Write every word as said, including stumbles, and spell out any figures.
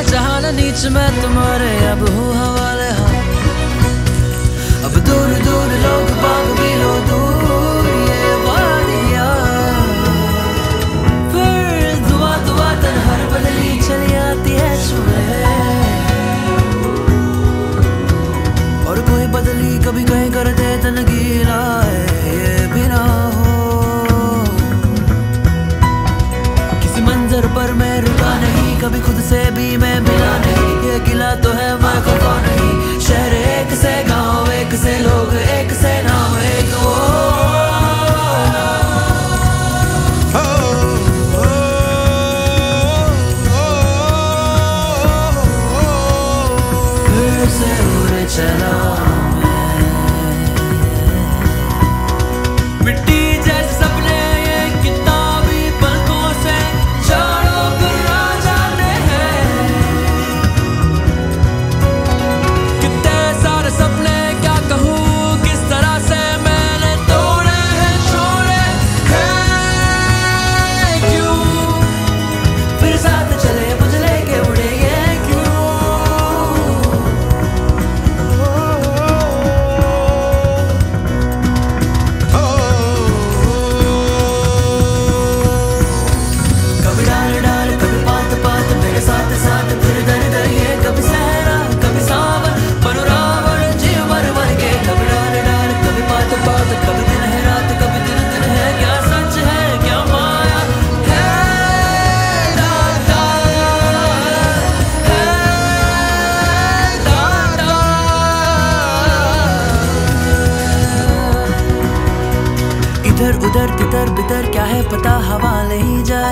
जहां न नीच मैं तुम्हारे अब हूँ हवाले हाथ। अब दूर दूर लोग बाग भी लो दूर ये वादियाँ, फिर दुआ दुआ तन हर बदली चली आती है सुबह। और कोई बदली कभी कहीं कर दे तन गीला है ये भी ना हो। किसी मंजर पर मैं रुका नहीं, कभी खुद से भी मैं मिला नहीं। ये गिला तो है मैं खफा नहीं। शहर एक से गांव, एक से लोग, एक से नाम, एक वो। फिर से उड़े चला मिट्टी जैसे सपने ये किताबी पलकों से चारों गुर्रा जाते हैं। कितने सारे सपने क्या कहूँ, किस तरह से मैंने तोड़े हैं, छोड़े हैं क्यों। फिर साथ चले बुझले के उड़े ये क्यों। कभी डाल डाल कभी पात पात मेरे साथ साथ, फिर दर दर ये कभी सहरा कभी सावन बनो रावण जीव मर मर के। कभी डाल डाल कभी पात पात, कभी दिन है रात कभी दिन दिन है। क्या सच है क्या माया है दाता, है दाता। इधर उधर तितर बितर क्या है पता, हवा ले ही जा